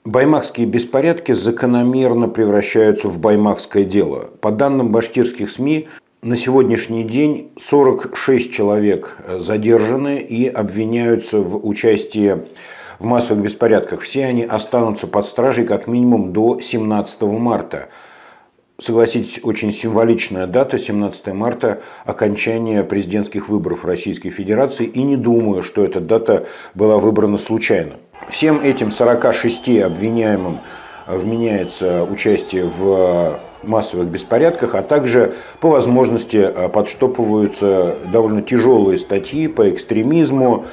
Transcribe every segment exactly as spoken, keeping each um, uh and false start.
Баймакские беспорядки закономерно превращаются в баймакское дело. По данным башкирских СМИ, на сегодняшний день сорок шесть человек задержаны и обвиняются в участии в массовых беспорядках. Все они останутся под стражей как минимум до семнадцатого марта. Согласитесь, очень символичная дата, семнадцатое марта, окончание президентских выборов Российской Федерации. И не думаю, что эта дата была выбрана случайно. Всем этим сорока шести обвиняемым вменяется участие в массовых беспорядках, а также по возможности подштопываются довольно тяжелые статьи по экстремизму,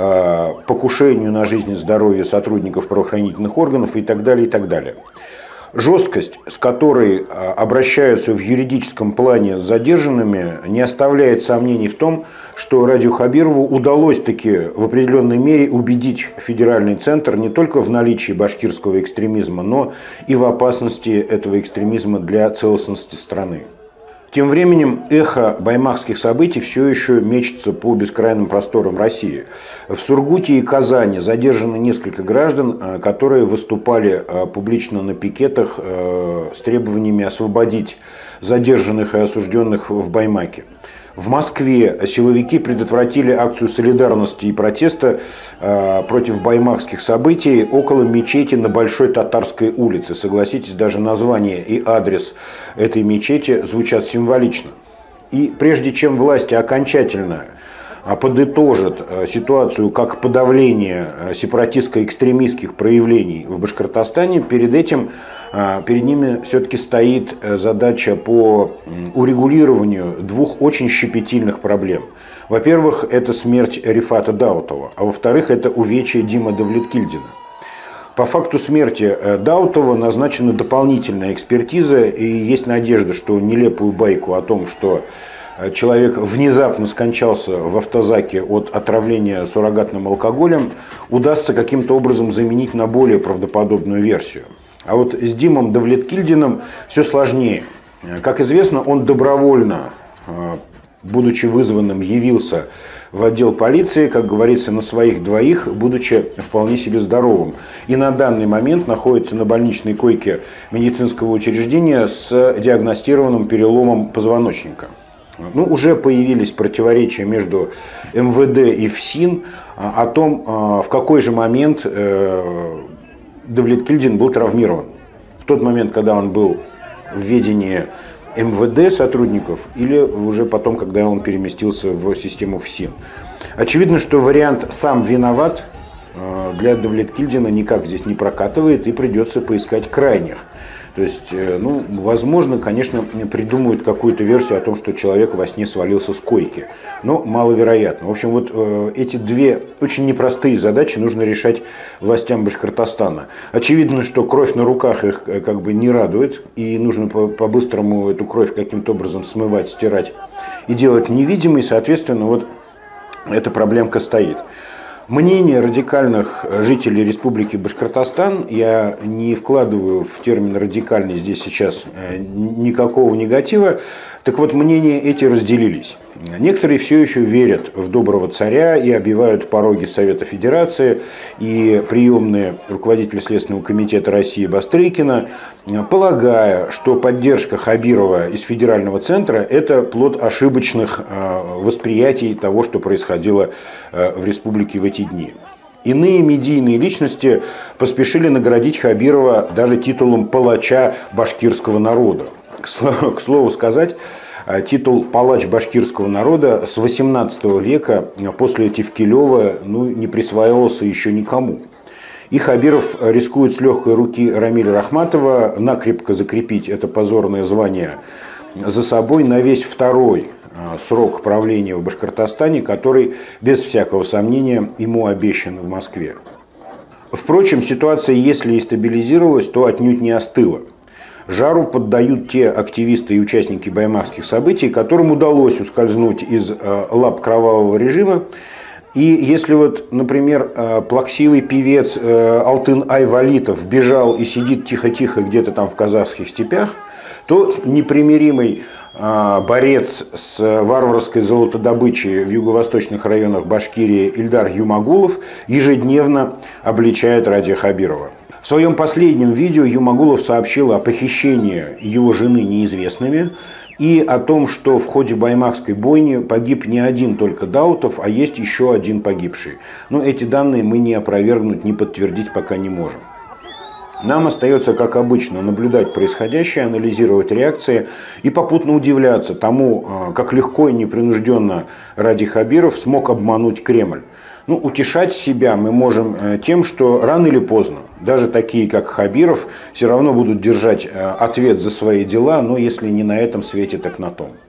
покушению на жизнь и здоровье сотрудников правоохранительных органов и так далее, и так далее. Жесткость, с которой обращаются в юридическом плане с задержанными, не оставляет сомнений в том, что Радию Хабирову удалось таки в определенной мере убедить федеральный центр не только в наличии башкирского экстремизма, но и в опасности этого экстремизма для целостности страны. Тем временем эхо баймакских событий все еще мечется по бескрайним просторам России. В Сургуте и Казани задержаны несколько граждан, которые выступали публично на пикетах с требованиями освободить задержанных и осужденных в Баймаке. В Москве силовики предотвратили акцию солидарности и протеста против баймакских событий около мечети на Большой Татарской улице. Согласитесь, даже название и адрес этой мечети звучат символично. И прежде чем власти окончательно подытожат ситуацию как подавление сепаратистско-экстремистских проявлений в Башкортостане, перед этим перед ними все-таки стоит задача по урегулированию двух очень щепетильных проблем. Во-первых, это смерть Рифата Даутова, а во-вторых, это увечье Димы Давлеткильдина. По факту смерти Даутова назначена дополнительная экспертиза, и есть надежда, что нелепую байку о том, что человек внезапно скончался в автозаке от отравления суррогатным алкоголем, удастся каким-то образом заменить на более правдоподобную версию. А вот с Димом Давлеткильдиным все сложнее. Как известно, он добровольно, будучи вызванным, явился в отдел полиции, как говорится, на своих двоих, будучи вполне себе здоровым. И на данный момент находится на больничной койке медицинского учреждения с диагностированным переломом позвоночника. Ну, уже появились противоречия между эм вэ дэ и ФСИН о том, в какой же момент Давлеткильдин был травмирован. В тот момент, когда он был в ведении эм вэ дэ сотрудников, или уже потом, когда он переместился в систему ФСИН. Очевидно, что вариант «сам виноват» для Давлеткильдина никак здесь не прокатывает, и придется поискать крайних. То есть, ну, возможно, конечно, придумают какую-то версию о том, что человек во сне свалился с койки, но маловероятно. В общем, вот э, эти две очень непростые задачи нужно решать властям Башкортостана. Очевидно, что кровь на руках их как бы не радует, и нужно по-быстрому эту кровь каким-то образом смывать, стирать и делать невидимой, соответственно, вот эта проблемка стоит. Мнение радикальных жителей Республики Башкортостан, я не вкладываю в термин «радикальный» здесь сейчас никакого негатива, так вот, мнения эти разделились. Некоторые все еще верят в доброго царя и обивают пороги Совета Федерации, и приемные руководители Следственного комитета России Бастрыкина, полагая, что поддержка Хабирова из федерального центра – это плод ошибочных восприятий того, что происходило в республике в эти дни. Иные медийные личности поспешили наградить Хабирова даже титулом палача башкирского народа. К слову, к слову сказать, титул «палач башкирского народа» с восемнадцатого века после Тевкелева ну, не присваивался еще никому. И Хабиров рискует с легкой руки Рамиля Рахматова накрепко закрепить это позорное звание за собой на весь второй срок правления в Башкортостане, который, без всякого сомнения, ему обещан в Москве. Впрочем, ситуация, если и стабилизировалась, то отнюдь не остыла. Жару поддают те активисты и участники баймакских событий, которым удалось ускользнуть из лап кровавого режима. И если вот, например, плаксивый певец Алтын Айвалитов бежал и сидит тихо-тихо где-то там в казахских степях, то непримиримый борец с варварской золотодобычей в юго-восточных районах Башкирии Ильдар Юмагулов ежедневно обличает Радия Хабирова. В своем последнем видео Юмагулов сообщил о похищении его жены неизвестными и о том, что в ходе баймакской бойни погиб не один только Даутов, а есть еще один погибший. Но эти данные мы ни опровергнуть, ни подтвердить пока не можем. Нам остается, как обычно, наблюдать происходящее, анализировать реакции и попутно удивляться тому, как легко и непринужденно Ради Хабиров смог обмануть Кремль. Ну, утешать себя мы можем тем, что рано или поздно даже такие, как Хабиров, все равно будут держать ответ за свои дела, но если не на этом свете, так на том.